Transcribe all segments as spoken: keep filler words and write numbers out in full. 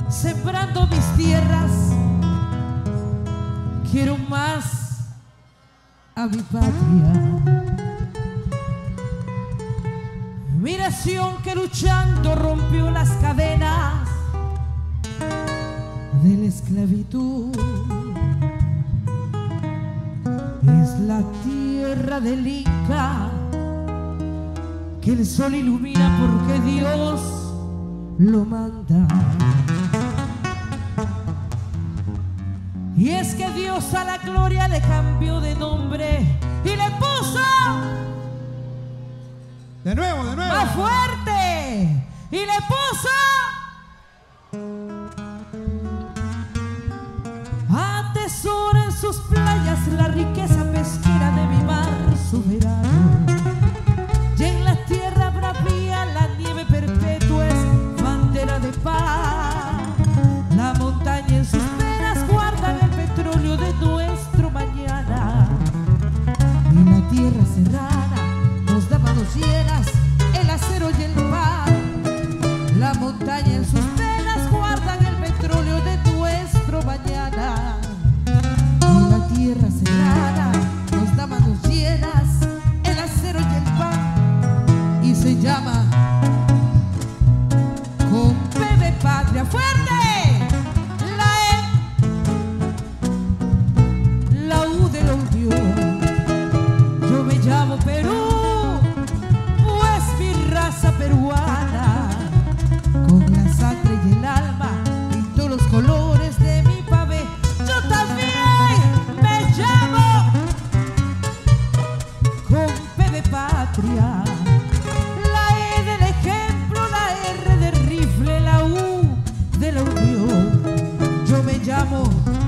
sembrando mis tierras. Quiero más a mi patria. Mi nación que luchando rompió las cadenas de la esclavitud. Es la tierra del Inca que el sol ilumina porque Dios lo manda. Y es que Dios a la gloria le cambió de nombre y le puso de nuevo, de nuevo, más fuerte, y le puso atesora en sus playas la riqueza pesquera de mi mar soberano. Y en la tierra bravía la nieve perpetua es bandera de paz. La montaña en sus venas guardan el petróleo de nuestro mañana. Y la tierra serrana nos da manos llenas el acero y el pan. La montaña en sus venas guardan el petróleo de nuestro mañana. Y la tierra serrana nos da manos llenas el acero y el pan. Y se llama con P de patria. ¡Fuerte! La E, la U de la unión. Yo me llamo Perú, pues mi raza peruana, con la sangre y el alma pinto los colores de mi pavé. Yo también me llamo con P de patria. La E del ejemplo, la R de rifle, la U de la unión. Yo me llamo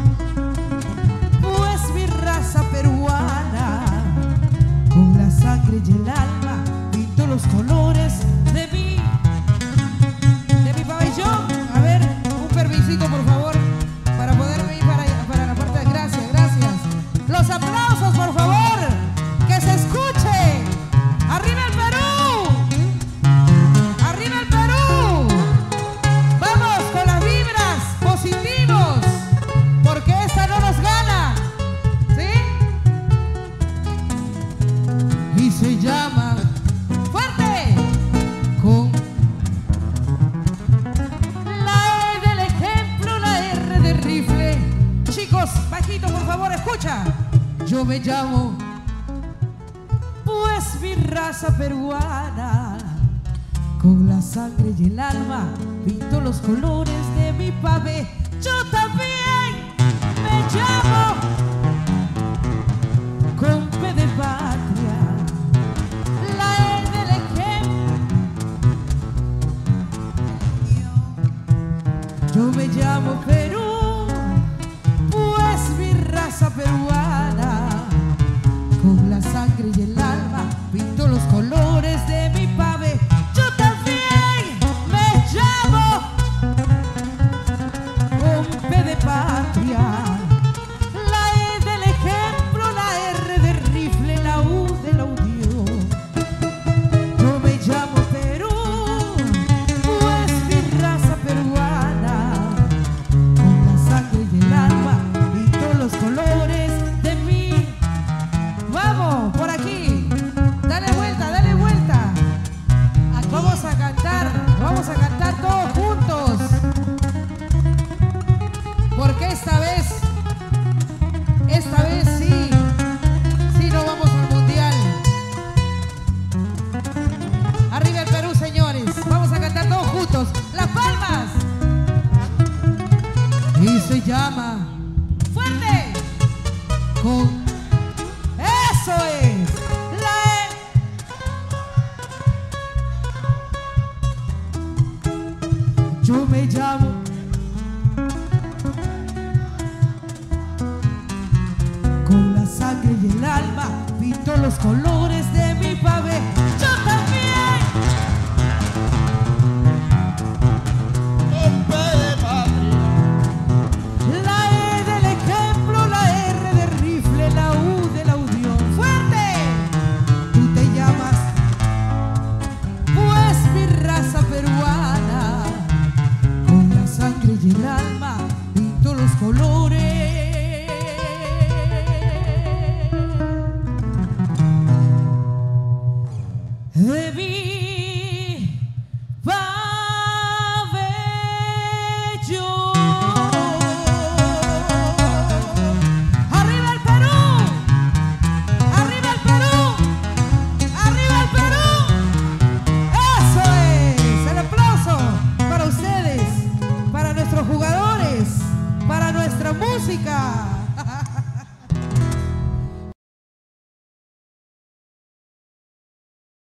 pues mi raza peruana, con la sangre y el alma pinto los colores de mi de mi pabellón. A ver, un permisito por favor para poderme ir para, para la parte de gracias, gracias. Los aplausos por favor, que se escuche. ¡Arriba el Perú! ¡Arriba el Perú! Vamos con las vibras positivos, porque esta no nos gana, ¿sí? Y se llama fuerte con la E del ejemplo, la R de rifle. Chicos, bajito por favor, escucha. Yo me llamo pues mi raza peruana, con la sangre y el alma pinto los colores de mi pavé. Yo también me llamo con P de patria. La E del ejemplo. Yo me llamo Perú, pues mi raza peruana, con la sangre y el alma pinto los colores de mi pavé. Yo también me llamo con P de patria. La E del ejemplo, la R de rifle, la U de la unión. Yo me llamo Perú, pues mi raza peruana, con la sangre y el alma pinto los colores de mi. Vamos, por aquí. Dale vuelta, dale vuelta. Vamos a cantar, vamos a cantar todos juntos. Porque esta vez, esta vez sí, sí nos vamos al mundial. Arriba el Perú, señores. Vamos a cantar todos juntos. Las palmas. Y se llama fuerte con eso es la E. Yo me llamo con la sangre y el alma pinto los colores de mi pavé. Yo también con P de patria. la E del ejemplo, la R de rifle, la U de la unión. ¡Fuerte! Tú te llamas pues mi raza peruana, con la sangre y el música.